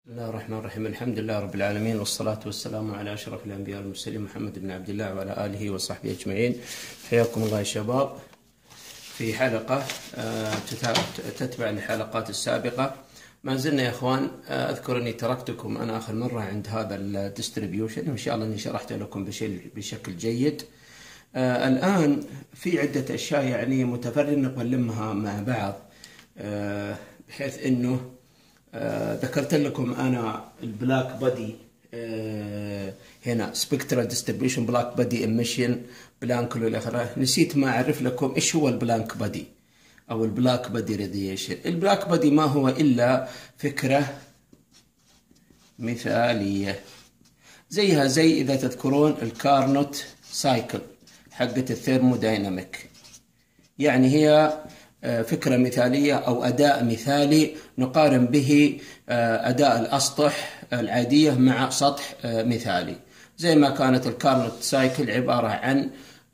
بسم الله الرحمن الرحيم. الحمد لله رب العالمين، والصلاة والسلام على أشرف الأنبياء والمرسلين محمد بن عبد الله وعلى آله وصحبه أجمعين. حياكم الله يا شباب في حلقة تتبع الحلقات السابقة. ما زلنا يا إخوان، أذكر أني تركتكم أنا آخر مرة عند هذا الديستريبيوشن، وإن شاء الله أني شرحت لكم بشكل جيد. الآن في عدة أشياء يعني متفرقة نقلمها مع بعض، بحيث أنه ذكرت لكم أنا البلاك بادي، هنا سبكترال ديستريبيوشن، بلاك بادي إميشن، بلانك والآخر. نسيت ما أعرف لكم إيش هو البلانك بادي أو البلاك بادي راديشن. البلاك بادي ما هو إلا فكرة مثالية، زيها زي إذا تذكرون الكارنوت سايكل حقة الثيرمودايناميك. يعني هي فكرة مثالية أو أداء مثالي نقارن به أداء الأسطح العادية مع سطح مثالي، زي ما كانت الكارنوت سايكل عبارة عن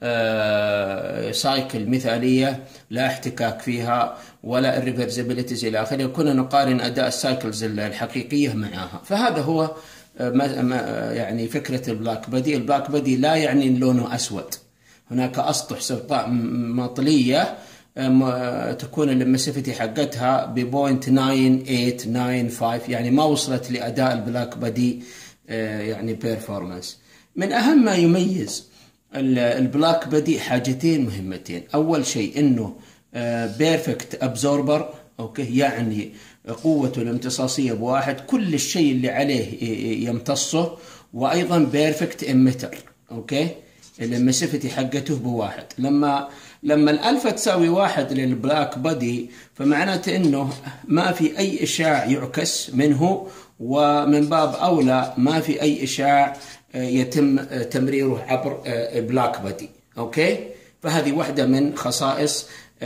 سايكل مثالية لا احتكاك فيها ولا الريفرسيبيليتيز إلى آخره. كنا نقارن أداء السايكلز الحقيقية معها. فهذا هو يعني فكرة البلاك بادي. البلاك بادي لا يعني إن لونه أسود، هناك أسطح سوداء مطلية تكون الليمسيفيتي حقتها ب 0.9895، يعني ما وصلت لأداء البلاك بادي يعني بيرفورمانس. من أهم ما يميز البلاك بادي حاجتين مهمتين. أول شيء إنه بيرفكت أبزوربر، أوكي، يعني قوته الامتصاصية بواحد، كل الشيء اللي عليه يمتصه، وأيضا بيرفكت إميتر، أوكي، الليمسيفيتي حقته بواحد. لما الألفا تساوي واحد للبلاك بادي، فمعناته إنه ما في أي إشعاع يعكس منه، ومن باب أولى ما في أي إشعاع يتم تمريره عبر البلاك بادي، أوكي. فهذه واحدة من خصائص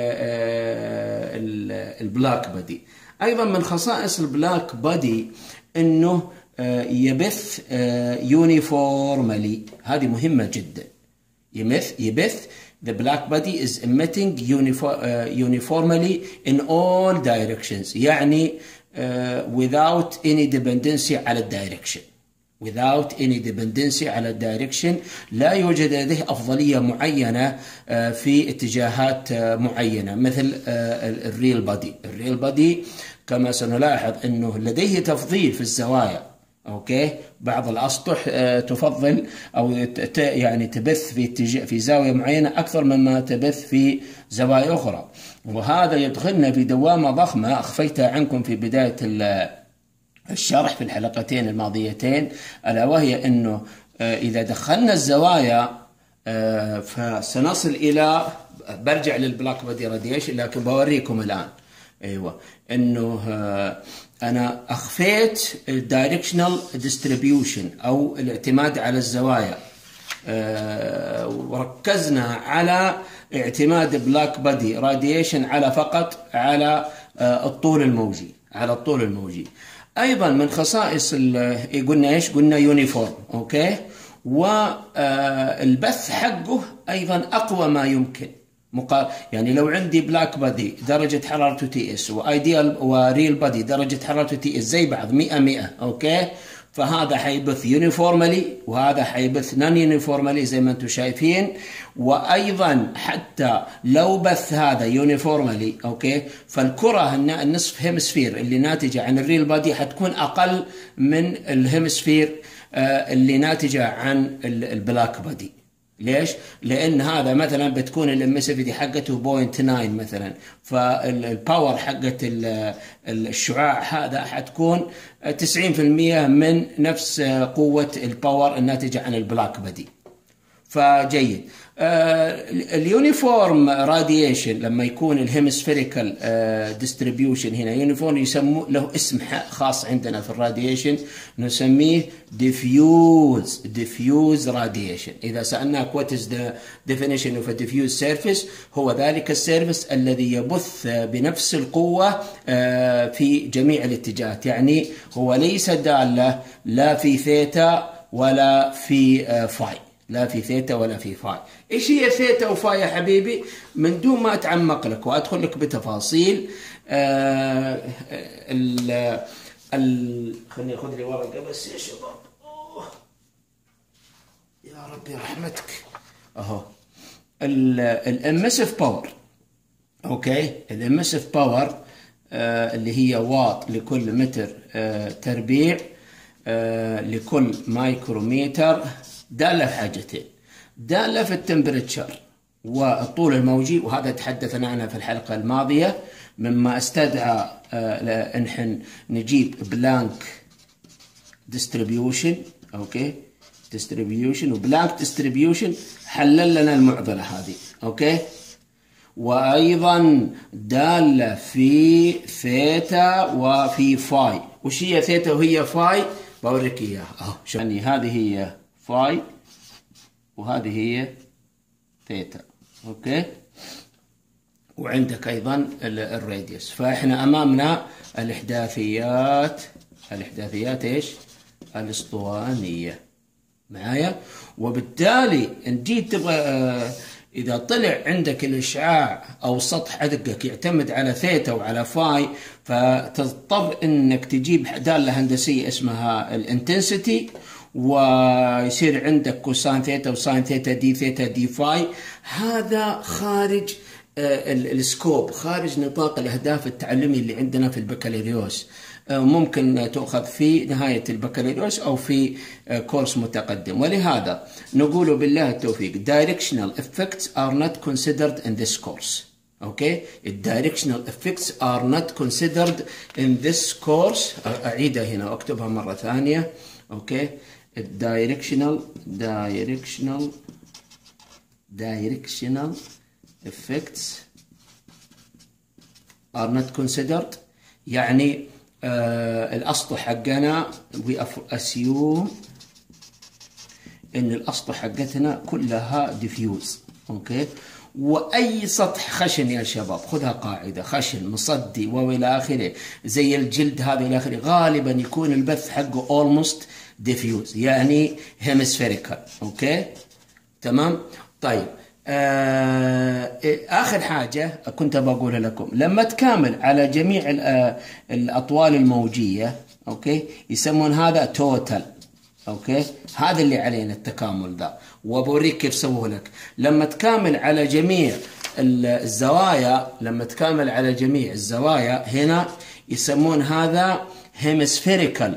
البلاك بادي. أيضا من خصائص البلاك بادي إنه يبث يونيفورمالي، هذه مهمة جدا. يبث the black body is emitting uniformly in all directions، يعني without any dependency على الدايركشن. without any dependency على الدايركشن، لا يوجد لديه أفضلية معينة في اتجاهات معينة، مثل الريل بادي. الريل بادي كما سنلاحظ أنه لديه تفضيل في الزوايا، أوكي. بعض الأسطح تفضل أو يعني تبث في زاوية معينة أكثر مما تبث في زوايا أخرى، وهذا يدخلنا في دوامة ضخمة أخفيتها عنكم في بداية الشرح في الحلقتين الماضيتين، ألا وهي أنه إذا دخلنا الزوايا فسنصل إلى، برجع للبلاك بادي راديشن لكن بوريكم الآن، أيوة، أنه أنا أخفيت الدايركشنال ديستريبيوشن أو الاعتماد على الزوايا، وركزنا على اعتماد بلاك بادي راديشن على فقط على الطول الموجي. أيضا من خصائص قلنا إيش؟ قلنا يونيفورم، أوكي، والبث حقه أيضا أقوى ما يمكن. يعني لو عندي بلاك بادي درجة حرارته تي اس، وايديال وريل بادي درجة حرارته تي اس زي بعض 100، اوكي، فهذا حيبث يونيفورمالي وهذا حيبث نون يونيفورمالي زي ما انتم شايفين. وايضا حتى لو بث هذا يونيفورمالي، اوكي، فالكرة النصف هيمسفير اللي ناتجة عن الريل بادي حتكون اقل من الهيمسفير اللي ناتجة عن البلاك بادي. ليش؟ لأن هذا مثلا بتكون الاميسيفيتي حقته 0.9 مثلا، فالباور حقت الشعاع هذا حتكون 90% من نفس قوة الباور الناتجة عن البلاك بادي. فجيد. اليونيفورم راديشن لما يكون الهيمسفيريكال ديستريبيوشن هنا يونيفورم، يسموه له اسم خاص عندنا في الراديشن نسميه diffuse radiation. إذا سألناك what is the definition of a diffuse surface، هو ذلك السيرفس الذي يبث بنفس القوة في جميع الاتجاهات، يعني هو ليس دالة لا في ثيتا ولا في فاي، لا في ثيتا ولا في فاي. ايش هي ثيتا وفاي يا حبيبي؟ من دون ما اتعمق لك وادخل لك بتفاصيل، خليني اخذ لي ورقه بس يا شباب. يا ربي رحمتك. اهو الامسيف باور. اوكي، الامسيف باور اللي هي واط لكل متر تربيع لكل مايكرومتر، داله في حاجتين، داله في التمبريتشر والطول الموجي، وهذا تحدثنا عنها في الحلقه الماضيه، مما استدعى ان نجيب بلانك ديستريبيوشن. اوكي، ديستريبيوشن وبلانك ديستريبيوشن حلل لنا المعضله هذه. اوكي، وايضا داله في ثيتا وفي فاي. وش هي ثيتا وهي فاي؟ بوريك اياها اهو. يعني هذه هي فاي وهذه هي ثيتا. اوكي، وعندك ايضا الراديوس. فاحنا امامنا الاحداثيات ايش؟ الاسطوانيه معايا. وبالتالي ان جيت تبغى اذا طلع عندك الاشعاع او سطح حدقك يعتمد على ثيتا وعلى فاي، فتضطر انك تجيب داله هندسيه اسمها الانتنسيتي، ويصير عندك كوساين ثيتا وساين ثيتا دي ثيتا دي فاي. هذا خارج السكوب، خارج نطاق الاهداف التعلمي اللي عندنا في البكالوريوس. ممكن تؤخذ في نهاية البكالوريوس أو في كورس متقدم. ولهذا نقول بالله التوفيق directional effects are not considered in this course. Okay, directional effects are not considered in this course. أعيدها هنا وأكتبها مرة ثانية. Okay, directional effects are not considered. يعني الأسطح حقنا we assume إن الأسطح حقتنا كلها diffuse. أوكي، وأي سطح خشن يا شباب، خذها قاعدة، خشن مصدي وإلى آخره، زي الجلد هذا إلى آخره، غالبا يكون البث حقه almost diffuse، يعني hemispherical. أوكي تمام. طيب آخر حاجة كنت بقولها لكم، لما تكامل على جميع الأطوال الموجية، أوكي، يسمون هذا توتال. أوكي، هذا اللي علينا التكامل ذا، وبوريك كيف سووه لك. لما تكامل على جميع الزوايا، هنا يسمون هذا hemispherical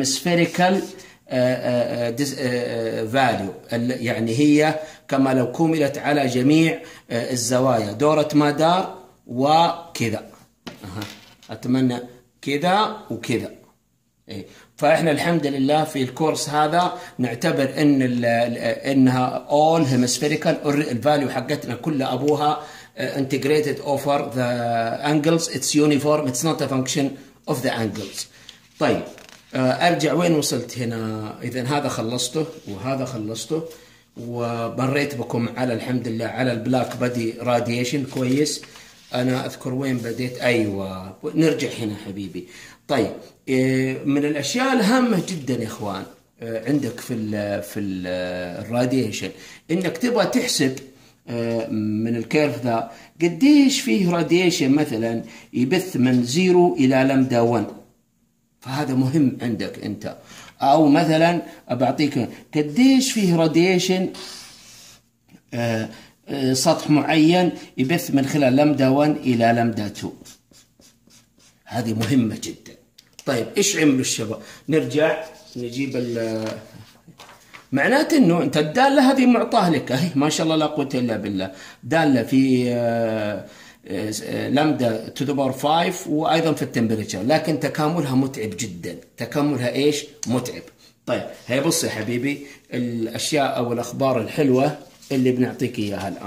value، يعني هي كما لو كملت على جميع الزوايا، دورة مدار وكذا. أتمنى كذا وكذا. فإحنا الحمد لله في الكورس هذا نعتبر إنها all hemispherical، الفاليو حقتنا كلها أبوها integrated over the angles، it's uniform، it's not a function of the angles. طيب أرجع وين وصلت هنا؟ إذن هذا خلصته وهذا خلصته، ومريت بكم على الحمد لله على البلاك بادي راديشن. كويس، أنا أذكر وين بديت. أيوة، نرجع هنا حبيبي. طيب من الأشياء الهامة جدا يا إخوان عندك في الراديشن، إنك تبغى تحسب من الكيرف ذا قديش فيه راديشن مثلا يبث من 0 إلى لمدا 1. فهذا مهم عندك أنت. أو مثلا بعطيك قديش فيه راديشن سطح معين يبث من خلال لمدا 1 إلى لمدا 2. هذه مهمة جدا. طيب إيش عملوا الشباب؟ نرجع نجيب معناته إنه أنت الدالة هذه معطاه لك أهي، ما شاء الله لا قوة إلا بالله، دالة في لامدا تو ذا باور 5 وايضا في التمبريتشر، لكن تكاملها متعب جدا. تكاملها ايش؟ متعب. طيب هي بص يا حبيبي الاشياء او الاخبار الحلوه اللي بنعطيك اياها الان.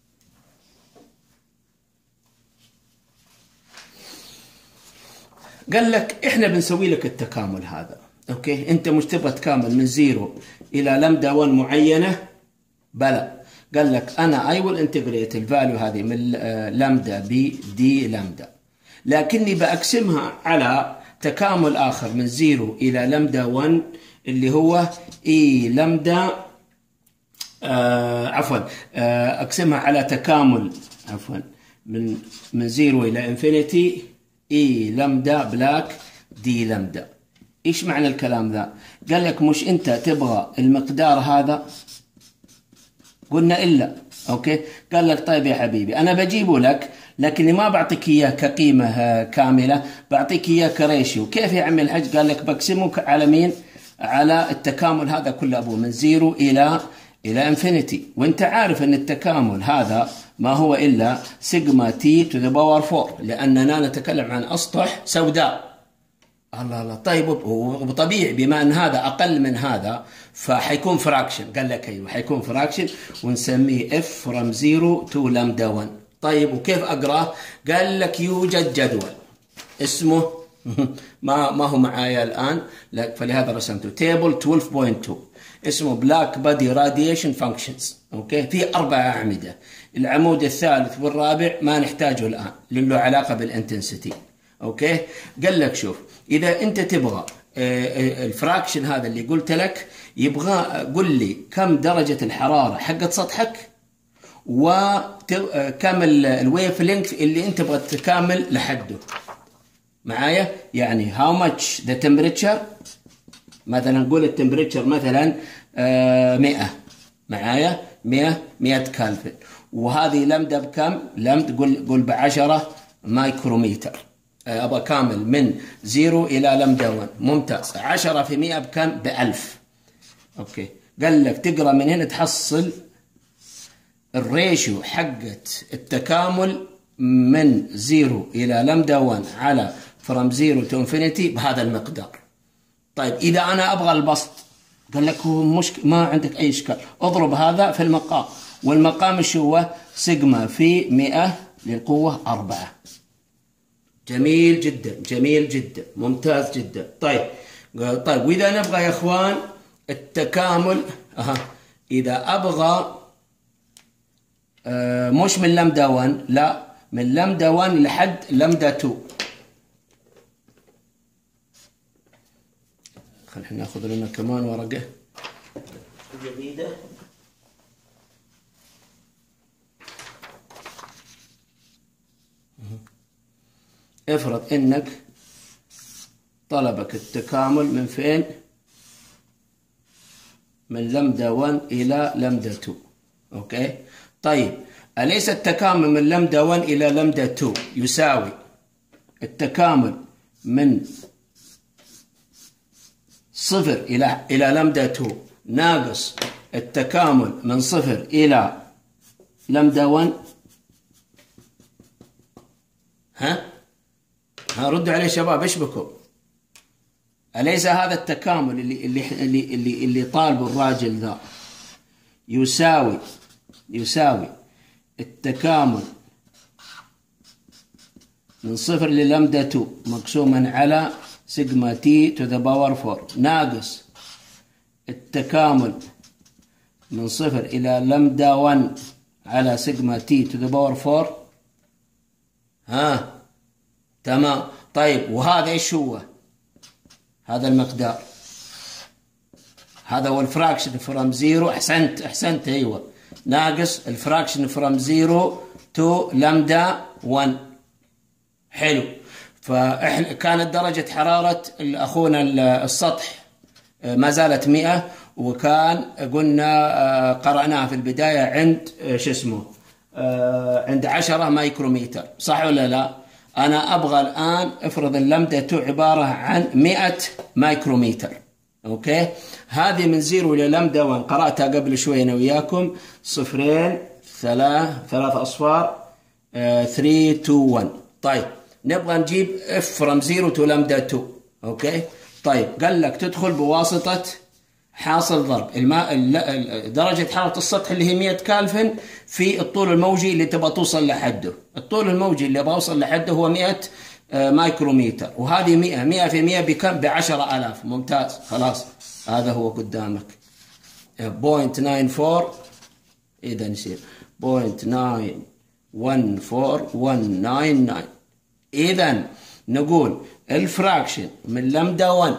قال لك احنا بنسوي لك التكامل هذا. اوكي، انت مش تبغى تكامل من 0 الى لامدا 1 معينه؟ بلى، قال لك أنا I will integrate الفاليو هذه من لامدا بي دي لامدا، لكني بأقسمها على تكامل آخر من 0 إلى لامدا 1 اللي هو إي لامدا أقسمها على تكامل من 0 إلى انفينيتي إي لامدا بلاك دي لامدا. إيش معنى الكلام ذا؟ قال لك مش أنت تبغى المقدار هذا؟ قلنا إلا. أوكي، قال لك طيب يا حبيبي أنا بجيبه لك، لكني ما بعطيك إياه كقيمة كاملة، بعطيك إياه كريشيو. كيف يا عمي الحج؟ قال لك بقسمه على مين؟ على التكامل هذا كله أبوه من 0 إلى انفينيتي، وانت عارف ان التكامل هذا ما هو إلا سيجما تي تو ذا باور 4، لأننا نتكلم عن أسطح سوداء. الله. طيب وطبيعي بما أن هذا أقل من هذا فحيكون فراكشن. قال لك أيوه حيكون فراكشن، ونسميه F from 0 to lambda 1. طيب وكيف أقرأه؟ قال لك يوجد جدول اسمه ما هو معايا الآن، فلهذا رسمته تيبل 12.2 اسمه بلاك بادي راديشن فانكشنز. اوكي، في 4 أعمدة، العمود الثالث والرابع ما نحتاجه الآن لأنه له علاقة بالانتنسيتي. اوكي، قال لك شوف إذا أنت تبغى الفراكشن هذا اللي قلت لك، يبغى قل لي كم درجة الحرارة حقت سطحك وكم الويف لينث اللي أنت تبغى تكامل لحده معايا. يعني how much the temperature، مثلا نقول التمبريتشر مثلا 100 معايا، 100 كالفن، وهذه لمدة بكم؟ قول ب10 مايكرومتر. أبغى كامل من 0 إلى لمدة 1. ممتاز. 10 في 100 بكم؟ ب1000. أوكي، قال لك تقرأ من هنا تحصل الريشيو حقت التكامل من 0 إلى لمدة 1 على from 0 to infinity بهذا المقدار. طيب إذا أنا أبغى البسط، قال لك هو ما عندك أي إشكال، اضرب هذا في المقام، والمقام إيش هو؟ سيجما في 100 للقوة 4. جميل جدا، ممتاز جدا. طيب وإذا نبغى يا إخوان التكامل، إذا أبغى مش من لمدة 1، لا من لمدة 1 لحد لمدة 2. خلينا ناخذ لنا كمان ورقة جديدة. افرض انك طلبك التكامل من فين؟ من لمدة 1 إلى لمدة 2. أوكي، طيب أليس التكامل من لمدة 1 إلى لمدة 2 يساوي التكامل من 0 إلى لمدة 2 ناقص التكامل من 0 إلى لمدة 1؟ ها ردوا عليه شباب، ايش بكم؟ أليس هذا التكامل اللي طالبه الراجل ذا يساوي التكامل من 0 للمدة 2 مقسوما على سيجما تي تو ذا باور 4 ناقص التكامل من 0 إلى لمدة 1 على سيجما تي تو ذا باور 4. تمام. طيب وهذا ايش هو؟ هذا المقدار، هذا هو الفراكشن فروم 0. احسنت ايوه، ناقص الفراكشن فروم 0 تو لمدة 1. حلو. فاحنا كانت درجة حرارة اخونا السطح ما زالت 100، وكان قلنا قرأناها في البداية عند عند 10 مايكرومتر، صح ولا لا؟ أنا أبغى الآن افرض اللمدة عبارة عن 100 مايكرومتر. أوكي، هذه من 0 إلى لمدة 1 قرأتها قبل شوي أنا وياكم، 0 3 أصفار 3 2 1. طيب نبغى نجيب F from 0 to لمدة 2. أوكي، طيب قال لك تدخل بواسطة حاصل ضرب درجة حرارة السطح اللي هي 100 كالفن في الطول الموجي اللي تبغى توصل لحده. الطول الموجي اللي ابغى اوصل لحده هو 100 مايكرومتر، وهذه 100 في 100 بكم؟ ب10,000. ممتاز، خلاص هذا هو قدامك 0.94. إذا يصير 0.914199. إذا نقول الفراكشن من لمدة 1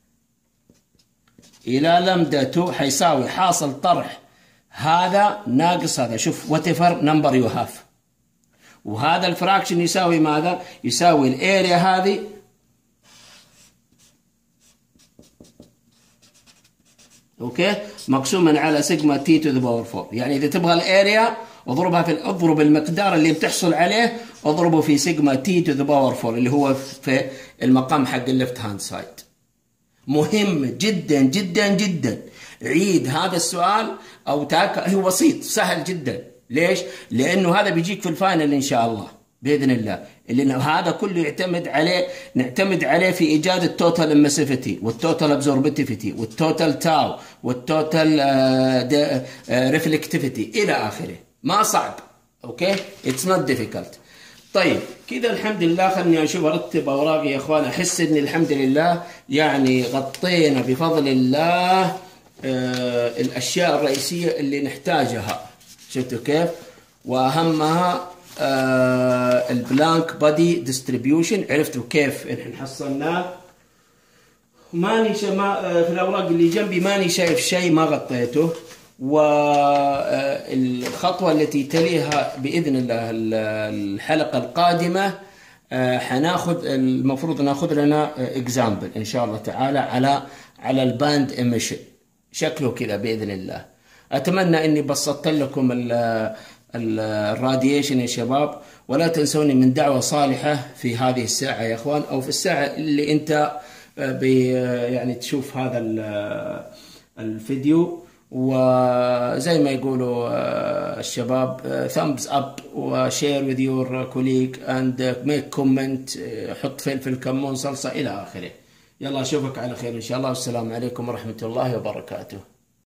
إلى لمدة 2 حيساوي حاصل طرح هذا ناقص هذا. شوف whatever number you have، وهذا الفراكشن يساوي ماذا؟ يساوي الاريا هذه اوكي، مقسوما على سيجما تي تو ذا باور 4. يعني اذا تبغى الاريا اضربها اضرب المقدار اللي بتحصل عليه اضربه في سيجما تي تو ذا باور 4 اللي هو في المقام حق الليفت هاند سايد. مهم جدا جدا جدا. عيد هذا السؤال او هو بسيط سهل جدا. ليش؟ لانه هذا بيجيك في الفاينل ان شاء الله باذن الله. لانه هذا كله نعتمد عليه في ايجاد التوتال امسيفيتي والتوتال ابزوربتيفيتي والتوتال تاو والتوتال ريفلكتيفيتي الى اخره. ما صعب. اوكي، اتس نوت ديفيكولت. طيب كذا الحمد لله. خلني اشوف ارتب اوراقي يا اخوان. احس ان الحمد لله يعني غطينا بفضل الله الاشياء الرئيسيه اللي نحتاجها. شفتوا كيف؟ واهمها البلانك بادي ديستريبيوشن. عرفتوا كيف احنا حصلناه؟ ماني في الاوراق اللي جنبي ماني شايف شيء ما غطيته. والخطوه التي تليها باذن الله الحلقه القادمه حناخذ المفروض ناخذ لنا اكزامبل ان شاء الله تعالى على الباند ايميشن. شكله كذا باذن الله. اتمنى اني بسطت لكم الراديشن يا شباب. ولا تنسوني من دعوة صالحة في هذه الساعة يا اخوان، او في الساعة اللي انت يعني تشوف هذا الفيديو. وزي ما يقولوا الشباب thumbs up وشير with your colleague and make comment. حط فلفل كمون صلصة الى اخره. يلا اشوفك على خير ان شاء الله، والسلام عليكم ورحمة الله وبركاته.